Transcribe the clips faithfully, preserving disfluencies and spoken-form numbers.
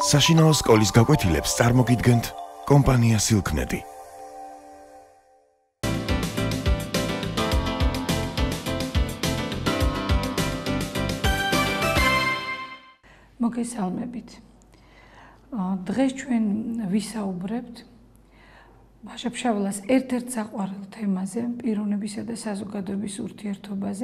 საშინაო სკოლის გაკვეთილებს წარმოგიდგენთ კომპანია Silknet. მოგესალმებით. დღეს ჩვენ ვისაუბრებთ ვაჟა-ფშაველას ერთ-ერთ საყვარელ თემაზე, პიროვნებისა და საზოგადოების ურთიერთობაზე.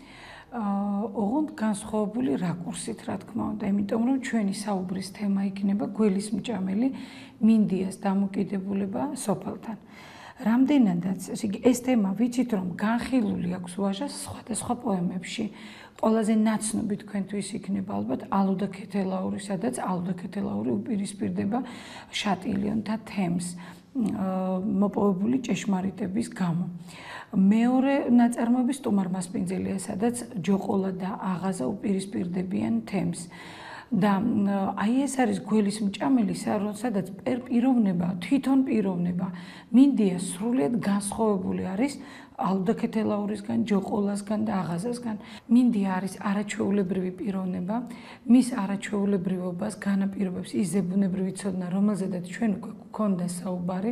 ოღონდ განსხვავებული რაკურსით, რა თქმა უნდა, იმიტომ რომ ჩვენი საუბრის თემა იქნება გველის მჭამელი მინდიას დამოკიდებულება სოფელთან. რამდენადაც ეს თემა ვიცით რომ განხილული აქვს ვაჟას სხვადასხვა პოემებში. ყველაზე ნაცნობი თქვენთვის იქნება ალბათ ალუდა ქეთელაური, სადაც ალუდა ქეთელაური უპირისპირდება შატილიონთა თემს, მოპოვებული ჭეშმარიტების გამო. მეორე ნაწარმოები სტუმარ მასპინძელია, სადაც ჯოყოლა და აღაზა უპირისპირდებიან თემს. და აი ეს არის გველის მჭამელი, სადაც პიროვნება, თვითონ პიროვნება მინდია სრულიად განსხვავებული არის ალუდა ქეთელაურისგან, ჯოყოლასგან და აღაზასგან. მინდია არის არაჩვეულებრივი პიროვნება, მის არაჩვეულებრივობას განაპირობებს ის ზებუნებრივი ცოდნა, რომელზედაც ჩვენ უკვე გვქონდა საუბარი.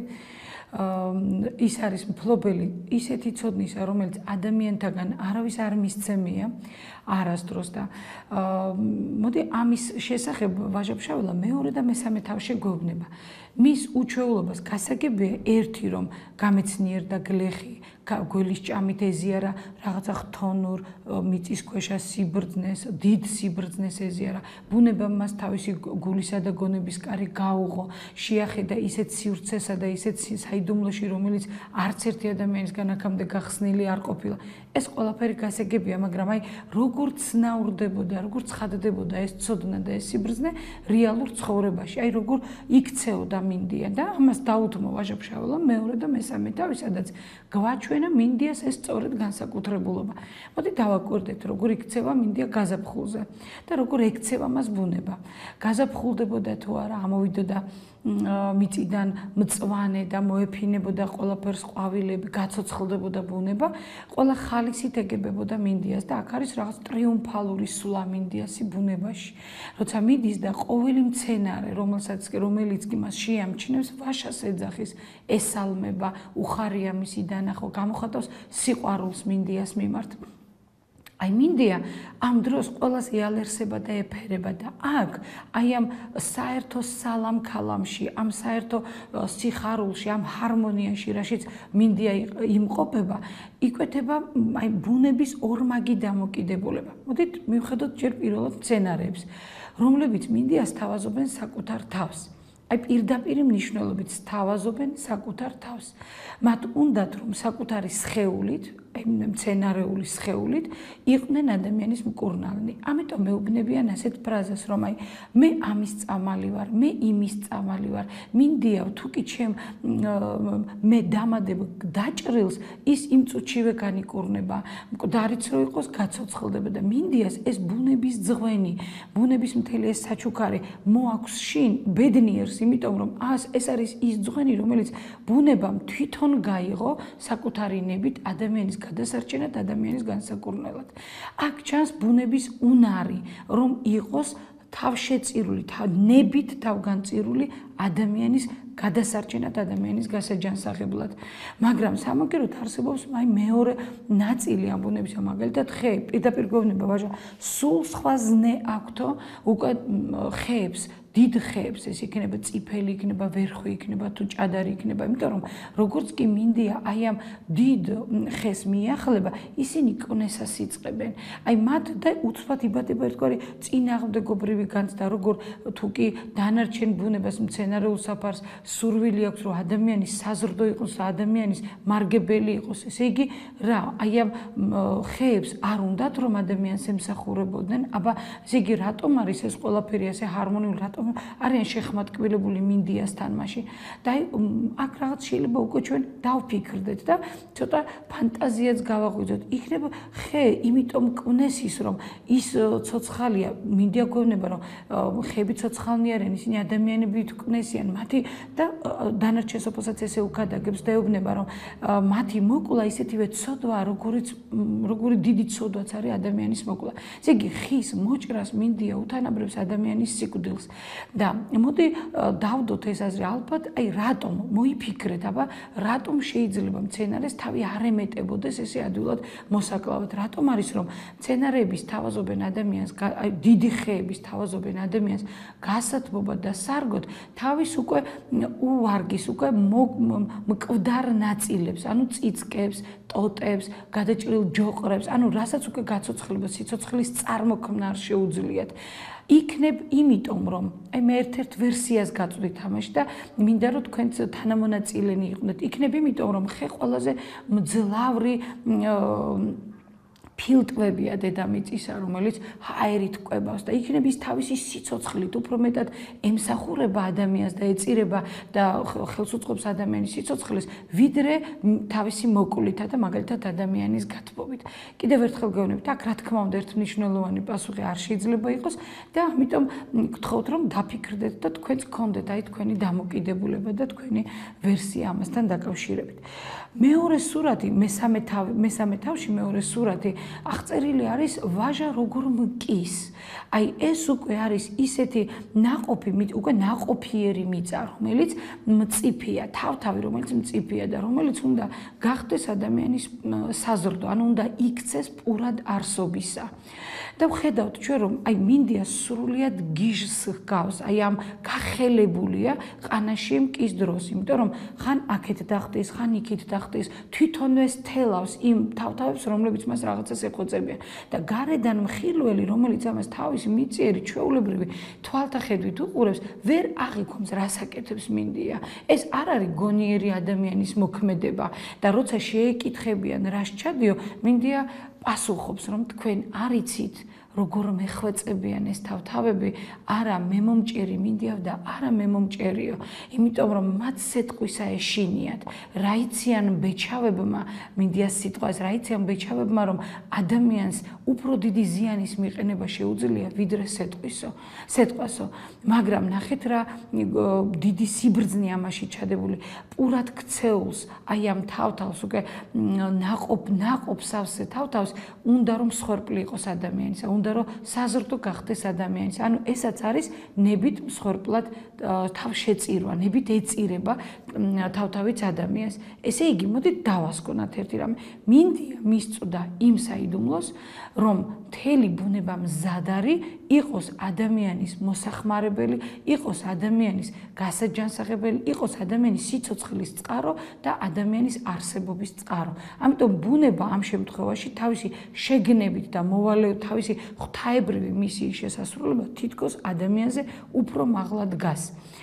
ის არის მფლობელი ისეთი ცოდნისა, რომელიც ადამიანთაგან არავის არ მისცემია არასდროს და მოდი ამის შესახებ ვაჟა-ფშაველა მეორე და მესამე თავში გვეუბნება. მის უჩვეულობას გასაგებია ერთი რომ გამეცნიერდა გლეხი გველის ჭამით ეზიარა რაღაცა ხთონურ მიწისქვეშა სიბრძნეს, დიდ სიბრძნეს ეზიარა. ბუნებამ მას თავისი გულისა და გონების კარი გაუღო, შეახედა ისეთ სივრცესა და ისეთ საიდუმლოში, რომელიც არც ერთი ადამიანისგან აქამდე გახსნილი არ ყოფილა. ეს ყველაფერი გასაგებია, მაგრამ აი როგორ ცნაურდებოდა, როგორ ცხადდებოდა ეს ცოდნა და ეს სიბრძნე რეალურ ცხოვრებაში, აი როგორ იქცეოდა მინდია და ამას დაუთმო ვაჟა-ფშაველა მეორე და მესამე თავი, სადაც გვაჩვენა მინდიას ეს სწორედ განსაკუთრებულობა. მოდი დავაკვირდეთ, როგორ იქცევა მინდია გაზაფხულზე და როგორ ექცევა მას ბუნება. გაზაფხულდებოდა თუ არა, ამოვიდოდა მიწიდან მწვანე და მოეფინებოდა ყველაფერს ყვავილები, გაცოცხლდებოდა ბუნება, ყველა ხალისით ეგებებოდა მინდიას და აქ არის რაღაც ტრიუმფალური სულა მინდიასი ბუნებაში. როცა მიდის და ყოველი მცენარე, რომელსაც რომელიც კი მას შეამჩნევს, ვაშას ეძახის, ესალმება, უხარია მისი დანახვა, გამოხატავს სიყვარულს მინდიას მიმართ. აი მინდია ამ დროს ყველას იალერსება და ეფერება და აქ აი ამ საერთო სალამ ქალამში, ამ საერთო სიხარულში, ამ ჰარმონიაში, რაშიც მინდია იმყოფება, იკვეთება აი ბუნების ორმაგი დამოკიდებულება. მოდით მივხედოთ ჯერ პირველად მცენარეებს, რომლებიც მინდიას თავაზობენ საკუთარ თავს. აი პირდაპირი მნიშვნელობით თავაზობენ საკუთარ თავს. მათ უნდათ რომ საკუთარი სხეულით, აი მცენარეული სხეულით იყვნენ ადამიანის მკურნალნი. ამიტომ მეუბნებიან ასეთ ფრაზას, რომ აი მე ამის წამალი ვარ, მე იმის წამალი ვარ. მინდია თუ კი ჩემ მე დამადებ დაჭრილს, ის იმ წუთშივე განიკურნება. მკვდარიც რო იყოს გაცოცხლდება და მინდიას ეს ბუნების ძღვენი, ბუნების მთელი ეს საჩუქარი მოაქვს შინ ბედნიერს, იმიტომ რომ ეს არის ის ძღვენი, რომელიც ბუნებამ თვითონ გაიღო საკუთარი ნებით ადამიანის გადასარჩენად, ადამიანის განსაკურნელად. აქ ჩანს ბუნების უნარი, რომ იყოს თავშეწირული, ნებით თავგანწირული ადამიანის გადასარჩენად, ადამიანის გასაჯანსაღებლად. მაგრამ სამაგეროდ არსებობს აი მეორე ნაწილი ამ ბუნებისა, მაგალითად ხე, პირდაპირ გვევნება ვაჟა, სულ სხვა ზნე აქვთო უკვე ხეებს, დიდ ხეებს, ეს იქნება წიფელი, იქნება ვერხვი, იქნება თუ ჭადარი იქნება, იმიტომ რომ როგორც კი მინდია აი ამ დიდ ხეს მიახლება, ისინი კვნესას იწყებენ. აი მათ და უცბად იბადება ერთგვარი წინააღმდეგობრივი განცდა, როგორ თუ კი დანარჩენ ბუნებას, მცენარეულ საფარს სურვილი აქვს, რომ ადამიანის საზრდო იყოს, ადამიანის მარგებელი იყოს. ესე იგი, რა, აი ამ ხეებს არ უნდათ რომ ადამიანს ემსახურებოდნენ, აბა ესე იგი რატომ არის ეს ყველაფერი ასე ჰარმონიული, რატომ არიან შეხმატკბილებული მინდიასთან მასში. და აი აქ რაღაც შეიძლება უკვე ჩვენ დავფიქრდეთ და ცოტა ფანტაზიაც გავაღვიძოთ. იქნება ხე, იმიტომ კვნეს ის, რომ ის ცოცხალია, მინდია გვევნება, რომ ხეები ცოცხალნი არიან, ისინი ადამიანებით კვნესიან, მათი და დანარჩენ სოფელსაც ესე უკადაგებს და ეუბნება რომ მათი მოკლა ისეთივე ცოდვა როგორიც როგორი დიდი ცოდვაც არის ადამიანის მოკლა. ესე იგი ხის მოჭრას მინდია უთანაბრებს ადამიანის სიკვდილს და მოდი დავდოთ ეს აზრი ალბათ აი რატომ მოიფიქრეთ აბა რატომ შეიძლება მცენარეს თავი არ ემეტებოდეს ესე ადვილად მოსაკლავად რატომ არის რომ მცენარეების თავაზობენ ადამიანს აი დიდი ხეების თავაზობენ ადამიანს გასათბობად და სარგოდ თავის უკვე უვარგის უკვე მკვდარ ნაწილებს ანუ წიწკებს ტოტებს გადაჭრილ ჯოყრებს ანუ რასაც უკვე გაცოცხლება სიცოცხლის წარმოქმნა არ შეუძლიათ იქნებ იმიტომ რომ აი მე ერთ-ერთ ვერსიას გაწვდით თამაში და მინდა რომ თქვენც თანამონაწილენი იყვნენ იქნებ იმიტომ რომ ხე ყველაზე მძლავრი ფილტვებია დედამიწისა, რომელიც ჰაერით კვებავს და იქნებ ის თავისი სიცოცხლით უფრო მეტად ემსახურება ადამიანს და ეწირება და ხელს უწყობს ადამიანის სიცოცხლეს, ვიდრე თავისი მოკვლითა და მაგალითად ადამიანის გათბობით. კიდევ ერთხელ გეუბნებით, აქ რა თქმა უნდა ერთმნიშვნელოვანი პასუხი არ შეიძლება იყოს და ამიტომ გთხოვთ რომ დაფიქრდეთ და თქვენც გქონდეთ აი თქვენი დამოკიდებულება და თქვენი ვერსია ამასთან დაკავშირებით. მეორე სურათი, მესამე თავი, მესამე თავში მეორე სურათი აღწერილი არის ვაჟა როგორ მკის. აი ეს უკვე არის ისეთი ნაყოფი, უკვე ნაყოფიერი მიწა, რომელიც მწიფეა, თავთავი, რომელიც მწიფეა და რომელიც უნდა გახდეს ადამიანის საზრდო, ანუ უნდა იქცეს პურად არსობისა. და ვხედავთ ჩვენ რომ აი მინდია სრულიად გიჟს ჰგავს, აი ამ გახელებულია ყანაში მკის დროს, იმიტომ რომ ხან აქეთ დახტის, ხან იქით დახტის, თვითონვე თელავს იმ თავთავებს, რომლებიც მას რაღაცას ეყოწებიან და გარედან მხილველი, რომელიც ამას თავისი მიწიერი ჩვეულებრივი თვალთახედვით უყურებს, ვერ აღიქონს რას აკეთებს მინდია. ეს არ არის გონიერი ადამიანის მოქმედება და როცა შეეკითხებიან რას ჩადიო, მინდია პასუხობს რომ თქვენ არ იცით როგორ მეხვეწებიან ეს თავთავები, არა მე მომჭერი მინდიავ და არა მე მომჭერიო, იმიტომ რომ მათ სეტყვისა ეშინიათ. რა იციან ბეჩავებმა, მინდიას სიტყვას, რა იციან ბეჩავებმა, რომ ადამიანს უფრო დიდი ზიანის მიყენება შეუძლია, ვიდრე სეტყვისო, სეტყვასო. მაგრამ ნახეთ რა დიდი სიბრძნე ამაში ჩადებული, პურად ქცეულს, აი ამ თავთავს უკვე ნაყოფ, ნაყოფ სავსე თავთავს, უნდა რომ მსხვერპლი იყოს ადამიანისა, უნდა რომ საზრდო გახდეს ადამიანის. ანუ ესაც არის ნებით მსხვერპლად თავშეწირვა, ნებით ეწირება თავთავიც ადამიანს. ესე იგი, მოდით დავასკვნათ ერთი რამე. მინდია მისწვდა იმ საიდუმლოს, რომ მთელი ბუნება მზად არის, იყოს ადამიანის მოსახმარებელი, იყოს ადამიანის გასაჯანსაღებელი, იყოს ადამიანის სიცოცხლის წყარო და ადამიანის არსებობის წყარო. ამიტომ ბუნება ამ შემთხვევაში თავისი შეგნებით და მოვალეობით თავისი ღვთაებრივი მისიის შესასრულებლად თითქოს ადამიანზე უფრო მაღლა დგას.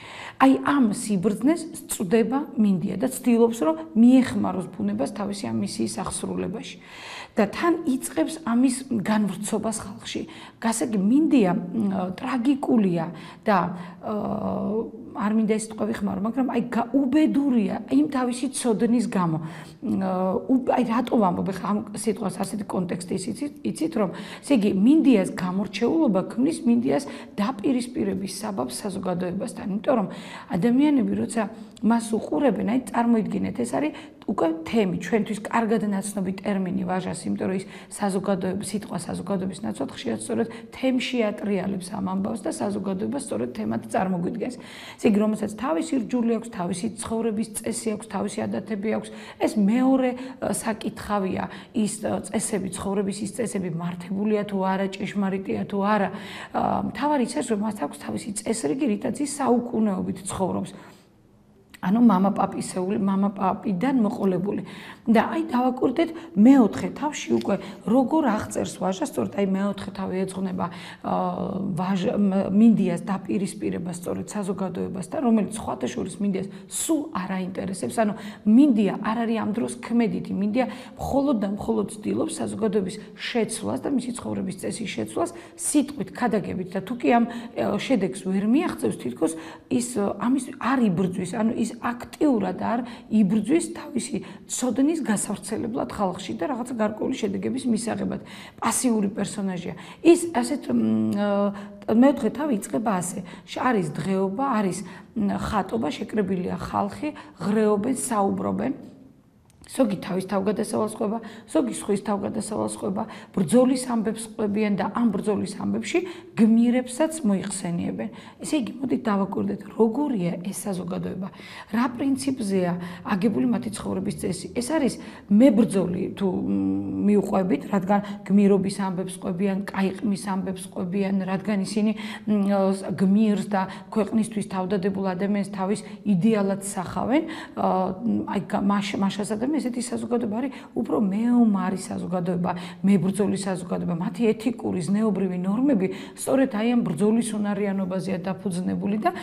აი ამ სიბრძნეს წვდება მინდია და ცდილობს რომ მიეხმაროს ბუნებას თავისი ამ მისიის აღსრულებაში. და თან იწყებს ამის განვრცობას ხალხში. გასაგები მინდია ტრაგიკულია და არ მინდა ეს სიტყვა ვიხმარო, მაგრამ აი უბედურია იმ თავისი ცოდნის გამო. აი რატო ვამბობ ხა ამ სიტყვას ასეთი კონტექსტი იცით რომ ესე იგი მინდიას გამორჩეულობა ქმნის მინდიას დაპირისპირების საბაბს საზოგადოებასთან, იმიტომ რომ ადამიანები როცა მას უყურებენ, აი წარმოიდგინეთ ეს არის უკვე თემი, ჩვენთვის კარგად ნაცნობი ტერმინი ვაჟას, იმიტომ რომ ის საზოგადოების სიტყვა საზოგადოების ნაცვლად ხშირად სწორედ თემში ატრიალებს ამ ამბავს და საზოგადოება სწორედ თემად წარმოგვიდგენს. ესე იგი, რომელსაც თავისი რჯული აქვს, თავისი ცხოვრების წესი აქვს, თავისი ადათები აქვს, ეს მეორე საკითხავია ის წესები, ცხოვრების ის წესები მართებულია თუ არა, ჭეშმარიტია თუ არა. მთავარი ის რომ მას აქვს თავისი წესრიგი, რითაც ის საუკუნეობით ცხოვრობს. ანუ мама პაპისეული, мама პაპიდან მოყოლებული. და აი დავაკვირდეთ მეოთხე თავში უკვე როგორ აღწერს ვაჟა, სწორედ აი მეოთხე თავი ეძღვნება ვაჟა მინდიას დაპირისპირებას სწორედ საზოგადოებასთან, რომელიც სხვათა შორის მინდიას სულ არ აინტერესებს. ანუ მინდია არ არის ამ დროს ქმედითი, მინდია მხოლოდ და მხოლოდ ცდილობს საზოგადოების შეცვლას და მისი ცხოვრების წესის შეცვლას სიტყვით, ქადაგებით და თუ კი ამ შედეგს ვერ მიაღწევს, თითქოს ის ამის არ იბრძვის, ანუ ის აქტიურად არ იბრძვის თავისი ცოდნის გასავრცელებლად ხალხში და რაღაცა გარკვეული შედეგების მისაღებად. პასიური პერსონაჟია. ის ასეთ მეოთხე თავი იწყება ასე. არის დღეობა, არის ხატობა, შეკრებილია ხალხი, ღრეობენ, საუბრობენ. ზოგი თავის თავგადასავალს ყვება, ზოგი სხვის თავგადასავალს ყვება, ბრძოლის ამბებს ყვებიან და ამ ბრძოლის ამბებში გმირებსაც მოიხსენიებენ. ესე იგი, მოდით დავაკვირდეთ, როგორია ეს საზოგადოება, რა პრინციპზეა აგებული მათი ცხოვრების წესი. ეს არის მებრძოლი თუ მიუყვებით, რადგან გმირობის ამბებს ყვებიან, კაიყმის ამბებს ყვებიან, რადგან ისინი გმირს და ქვეყნისთვის თავდადებულ ადამიანს თავის იდეალად სახავენ, აი მაშასა და ესეთი საზოგადოება არის უფრო მეომარი საზოგადოება, მებრძოლი საზოგადოება, მათი ეთიკური, ზნეობრივი ნორმები სწორედ აი ამ ბრძოლის უნარიანობაზეა დაფუძნებული და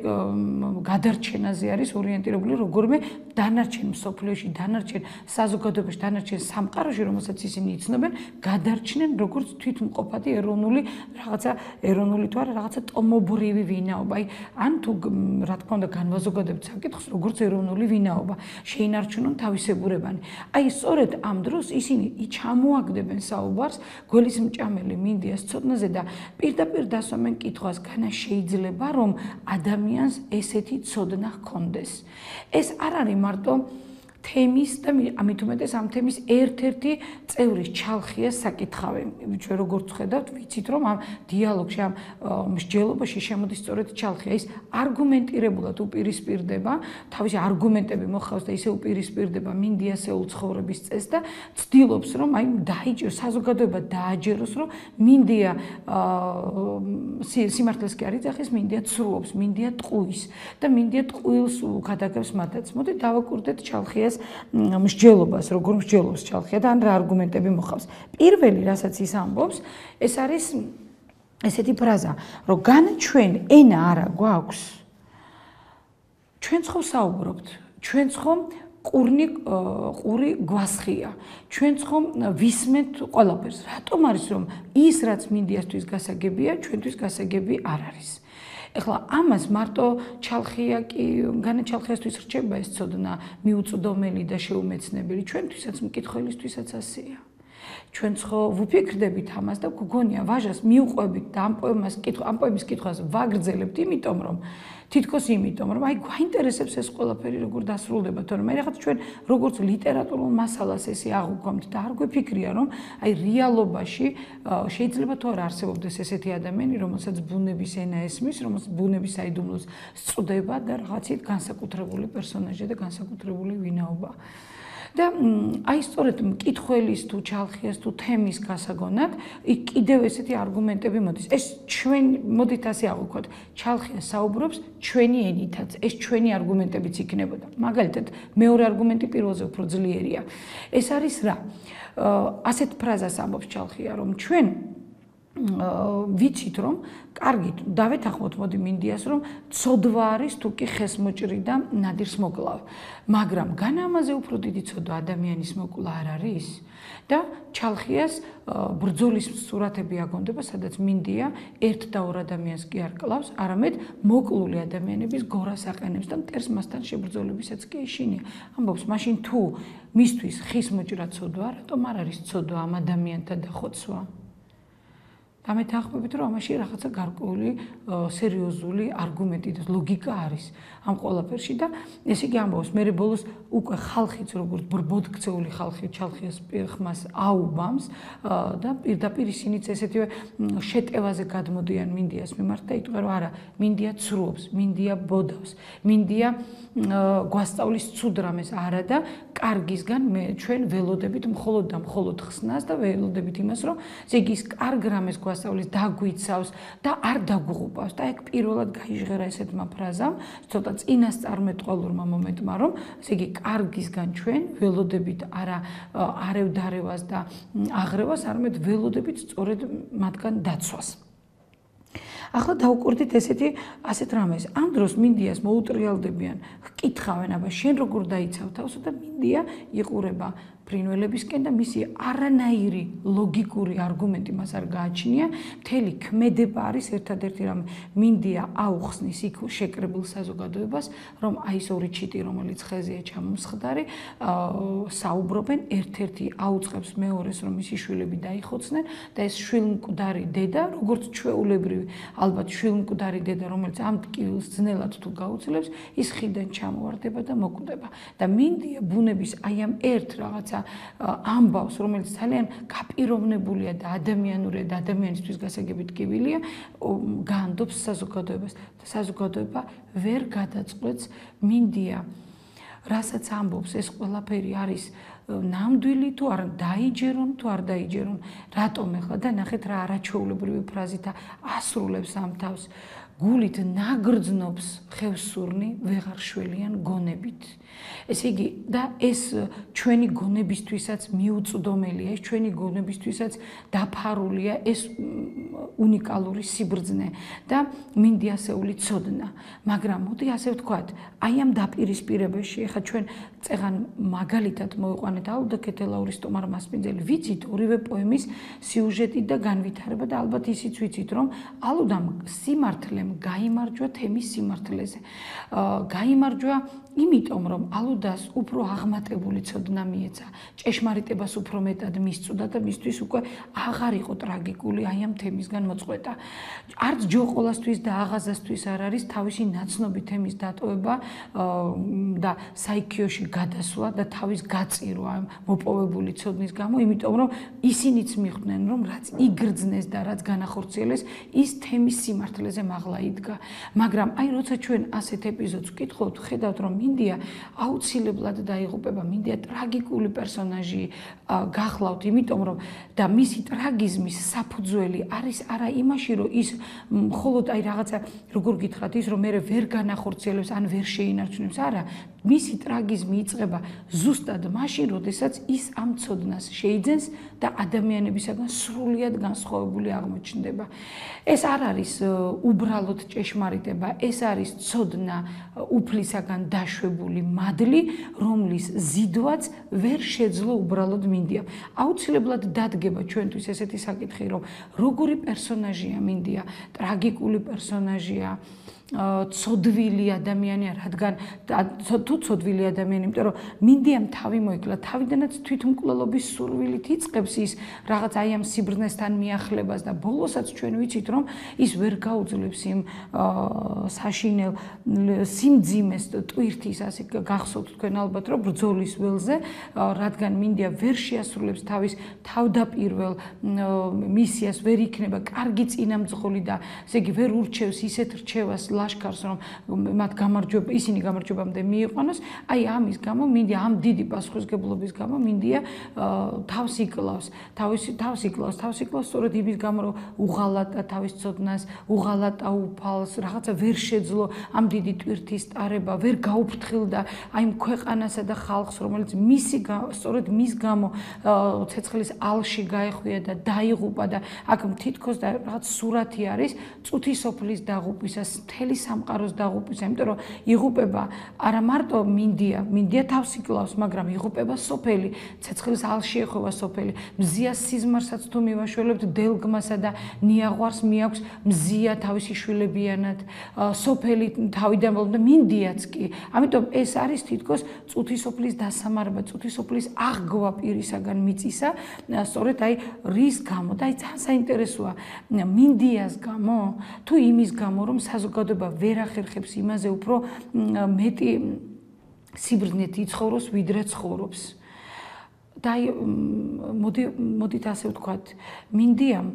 გადარჩენაზე არის ორიენტირებული როგორმე დანარჩენ მსოფლიოში, დანარჩენ საზოგადოებაში, დანარჩენ სამყაროში, რომელსაც ისინი იცნობენ, გადარჩნენ როგორც თვითმყოფადი ეროვნული რაღაცა ეროვნული თუ არა რაღაცა ტომობრივი ვინაობა. აი ან თუ რა თქმა უნდა განვაზოგადებთ საკითხს, როგორც ეროვნული ვინაობა, შეინარჩუნონ თავისებურებანი. აი სწორედ ამ დროს ისინი ჩამოაგდებენ საუბარს გველისმჭამელი მინდიას ცოდნაზე და პირდაპირ დასვამენ კითხვას, განა შეიძლება რომ ადამიანს ესეთი ცოდნა ჰქონდეს. ეს არ არის მარტო თემის და ამით უმეტეს ამ თემის ერთ-ერთი წევრის ჩალხიას საკითხავი. ჩვენ როგორც ხედავთ, ვიცით რომ ამ დიალოგში, ამ მსჯელობაში შემოდის სწორედ ჩალხია. ის არგუმენტირებულად უპირისპირდება, თავისი არგუმენტები მოხავს და ისე უპირისპირდება მინდიასეულ ცხოვრების წესს და ცდილობს რომ აი დაიჭიროს საზოგადოება დააჯეროს რომ მინდია სიმართლეს კი არ იძახის, მინდია ცრუობს, მინდია ტყუის და მინდია ტყუილს გადაგებს მათაც. მოდით დავაკვირდეთ ჩალხიას მსჯელობას, როგორ მსჯელობს ჩალხია და ან რა არგუმენტები მოხავს. პირველი, რასაც ის ამბობს, ეს არის ესეთი ფრაზა, რომ განა ჩვენ ენა არა გვაქვს. ჩვენც ხომ საუბრობთ, ჩვენც ხომ ყურნი ყური გვასხია. ჩვენც ხომ ვისმენთ ყველაფერს. რატომ არის რომ ის რაც მინდიასთვის გასაგებია, ჩვენთვის გასაგები არ არის? ეხლა ამას მარტო ჩალხია კი განა ჩალხიასთვის რჩება ეს ცოდნა მიუწვდომელი და შეუმეცნებელი, ჩვენთვისაც მკითხველისთვისაც ასეა. ჩვენც ხო ვუფიქრდებით ამას და გგონია ვაჟას მიუყვებით და ამ პოემას კითხვა, ამ პოემის კითხვას ვაგრძელებთ, იმიტომ რომ თითქოს იმიტომ რომ აი გვაინტერესებს ეს ყველაფერი როგორ დასრულდება, თორემ აი რაღაც ჩვენ როგორც ლიტერატურულ მასალას ესე აღვქვამთ და არ გვეფიქრია რომ აი რეალობაში შეიძლება თუ არ არსებობდეს ესეთი ადამიანი, რომელსაც ბუნების ენა ესმის, რომელსაც ბუნების საიდუმლოს სწდება და რაღაცით განსაკუთრებული პერსონაჟი და განსაკუთრებული ვინაობა. და აი სწორედ მკითხველის თუ ჩალხიას თუ თემის გასაგონად იქ კიდევ ესეთი არგუმენტები მოდის. ეს ჩვენ მოდით ასე აღვიქვათ, ჩალხია საუბრობს ჩვენი ენითაც, ეს ჩვენი არგუმენტებიც იქნებოდა. მაგალითად, მეორე არგუმენტი პირველზე უფრო ძლიერია. ეს არის რა? ასეთ ფრაზას ამბობს ჩალხია, რომ ჩვენ ვიცით რომ კარგით დავეთანხმოთ მოდი მინდიას რომ ცოდვა არის თუ კი ხესმოჭრი და ნადირს მოკლავ, მაგრამ განა ამაზე უფრო დიდი ცოდვა ადამიანის მოკლა არ არის და ჩალხიას ბრძოლის სურათები აგონდება, სადაც მინდია ერთ და ორ ადამიანს კი არ კლავს, არამედ მოკლული ადამიანების გორას აყენებს და მტერს მასთან შებრძოლებისაც კი ეშინია. ამბობს, მაშინ თუ მისთვის ხისმოჭრა ცოდვა, რატომ არ არის ცოდვა ამ ადამიანთა დახოცვა? ამეთანხმებით რომ ამაში რაღაცა გარკვეული სერიოზული არგუმენტი და ლოგიკა არის ამ ყველაფერში და ესე იგი ამბობს მე ბოლოს უკვე ხალხიც როგორც ბრბოდქცეული ხალხი ჩალხიას ხმას აუბამს და პირდაპირ ისინიც ესეთივე შეტევაზე გადმოდიან მინდიას მიმართ და იტყვიან რომ არა მინდია ცრუობს, მინდია ბოდავს, მინდია გვასწავლის ცუდ რამეს არა და კარგისგან მე ჩვენ ველოდებით მხოლოდ და მხოლოდ ხსნას და ველოდებით იმას რომ ესე იგი ის კარგ რამეს გვასწავლის დაგვიცავს და არ დაგუღუპავს და ეგ პირველად გაიჟღერა ესეთმა ფრაზამ ცოტა წინასწარმეტყველურმა მომენტმა რომ ესე იგი კარგისგან ჩვენ ველოდებით არა არევდარევას და აღრევას არამედ ველოდებით სწორედ მათგან დაცვას. ახლა დავუკვირდით ესეთი ასეთ რამეს. ამ დროს მინდიას მოუტრიალდებიან, ჰკითხავენ, აბა შენ როგორ დაიცავ თავს და მინდია იყურება ფრინველებისკენ და მისი არანაირი ლოგიკური არგუმენტი მას არ გააჩნია. მთელი ქმედება არის ერთადერთი რამე. მინდია აუხსნის იქ შეკრებილ საზოგადოებას, რომ აი ეს ორი ჩიტი, რომელიც ხეზეა ჩამომსხდარი, საუბრობენ, ერთ-ერთი აუწყებს მეორეს, რომ მისი შვილები დაიხოცნენ და ეს შვილმკვდარი დედა, როგორც ჩვეულებრივი, ალბათ შვილმკვდარი დედა, რომელიც ამ ტკივილს ძნელად თუ გაუძლებს, ის ხიდან ჩამოვარდება და მოკვდება. და მინდია ბუნების აი ამ ერთ რაღაცა ამბავს, რომელიც ძალიან გაპიროვნებულია და ადამიანურია და ადამიანისთვის გასაგები ტკივილია, გაანდობს საზოგადოებას და საზოგადოება ვერ გადაწყვეტს მინდია, რასაც ამბობს ეს ყველაფერი არის ნამდვილი თუ არ დაიჯერონ თუ არ დაიჯერონ, რატომ ეხლა და ნახეთ რა არაჩვეულებრივი ფრაზით ასრულებს ამ თავს. გულით ნაგრძნობს ხევსურნი ვეღარ შველიან გონებით. ესე იგი და ეს ჩვენი გონებისთვისაც მიუწვდომელია, ეს ჩვენი გონებისთვისაც დაფარულია ეს უნიკალური სიბრძნე და მინდი ასეული ცოდნა. მაგრამ მოდი ასე ვთქვათ, აი ამ დაპირისპირებაში, ეხლა ჩვენ წეღან მაგალითად მოვიყვანეთ ალუდა ქეთელაურის სტომარ მასპინძელი, ვიცით ორივე პოემის სიუჟეტი და განვითარება და ალბათ ისიც ვიცით, რომ ალუდამ სიმართლემ გაიმარჯვა თემის სიმართლეზე. გაიმარჯვა იმიტომ, რომ ალუდას უფრო აღმატებული ცოდნა მიეცა, ჭეშმარიტებას უფრო მეტად მისწვდა და მისთვის უკვე აღარ იყო ტრაგიკული აი ამ თემისგან მოწყვეტა. არც ჯოყოლასთვის და აღაზასთვის არ არის თავისი ნაცნობი თემის დატოვება და საიქიოში გადასვლა და თავის გაწირვა ამ მოპოვებული ცოდნის გამო, იმიტომ რომ ისინიც მიხვდნენ, რომ რაც იგრძნეს და რაც განახორციელეს, ის თემის სიმართლეზე მაღლა იდგა. მაგრამ აი როცა ჩვენ ასეთ ეპიზოდს ვკითხავთ, ხედავთ რომ მინდია აუცილებლად დაიღუპება, მინდია ტრაგიკული პერსონაჟი გახლავთ, იმიტომ რომ და მისი ტრაგიზმის საფუძველი არის არა იმაში, რომ ის მხოლოდ აი რაღაცა როგორ გითხრათ ის რომ მე ვერ განახორციელებს ან ვერ შეინარჩუნებს, არა, მისი ტრაგიზმი იწყება ზუსტად მაშინ, როდესაც ის ამ ცოდნას შეიძენს და ადამიანებისაგან სრულიად განსხვავებული აღმოჩნდება. ეს არ არის უბრალოდ ჭეშმარიტება, ეს არის ცოდნა უფლისაგან დაშვებული მადლი, რომლის ზიდვაც ვერ შეძლო უბრალოდ მინდია. აუცილებლად დადგება ჩვენთვის ესეთი საკითხი, რომ როგორი პერსონაჟია მინდია, ტრაგიკული პერსონაჟია, ცოდვილი ადამიანია, რადგან თუ ცოდვილი ადამიანი, იმიტომ რომ მინდიამ თავი მოიკლა, თავიდანაც თვითმკვლელობის სურვილით იწყებს ის რაღაც აი ამ სიბრძნესთან მიახლებას და ბოლოსაც ჩვენ ვიცით, რომ ის ვერ გაუძლებს იმ საშინელ სიმძიმეს ტვირთის, ასე გახსოვთ თქვენ ალბათ, რომ ბრძოლის ველზე, რადგან მინდია ვერ შეასრულებს თავის თავდაპირველ მისიას, ვერ იქნება კარგი წინამძღოლი და ესე იგი ვერ ურჩევს ისეთ რჩევას ლაშქარს, რომ მათ გამარჯვება, ისინი გამარჯვებამდე მიიყვანოს, აი ამის გამო მინდია ამ დიდი პასუხისგებლობის გამო მინდია თავს იკლავს, თავის თავს იკლავს, თავს იკლავს სწორედ იმის გამო, რომ უღალატა თავის ცოდნას, უღალატა უფალს, რაღაცა ვერ შეძლო ამ დიდი ტვირთის ტარება, ვერ გაუფრთხილდა აი ამ ქვეყანასა და ხალხს, რომელიც მისი სწორედ მის გამო ცეცხლის ალში გაეხვია და დაიღუპა და აქ თითქოს და რაღაც სურათი არის წუთი სოფლის დაღუპვისა, მთელი სამყაროს დაღუპვისა, იმიტომ რომ იღუპება არა მარტო მინდია, მინდია თავს იკლავს, მაგრამ იღუპება სოფელი, ცეცხლის ალში ეხვევა სოფელი, მზიას სიზმარსაც თუ მივაშველებთ დელგმასა და ნიაღვარს მიაქვს მზია თავისი შვილებიანად, სოფელი თავიდან და მინდიაც კი. ამიტომ ეს არის თითქოს წუთი სოფლის დასამარება, წუთი სოფლის აღგვა პირისაგან მიწისა, სწორედ აი რის გამო და აი ძალიან საინტერესოა მინდიას გამო, თუ იმის გამო, რომ საზოგადოება ვერ ახერხებს იმაზე უფრო მეტი სიბრძნით იცხოვროს, ვიდრე ცხოვრობს. და აი მოდი მოდით ასე ვთქვათ, მინდიამ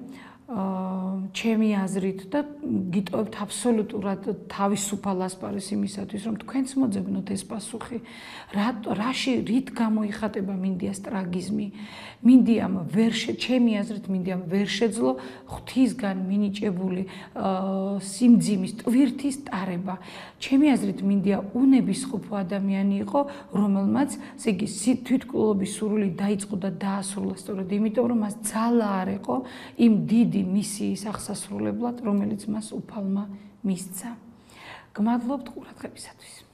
ჩემი აზრით და გიტოვებთ აბსოლუტურად თავისუფალ ასპარეზს იმისათვის, რომ თქვენც მოძებნოთ ეს პასუხი, რაში რით გამოიხატება მინდიას ტრაგიზმი. მინდიამ ვერ ჩემი აზრით მინდიამ ვერ შეძლო ღვთისგან მინიჭებული სიმძიმის ტვირთის ტარება. ჩემი აზრით მინდია უნებისყოფო ადამიანი იყო, რომელმაც ესე იგი თვითმკვლელობის სურვილი დაიწყო და დაასრულა სწორედ იმიტომ, რომ მას ძალა არ იყო იმ დიდი მისიის აღსასრულებლად, რომელიც მას უფალმა მისცა. გმადლობთ ყურადღებისათვის.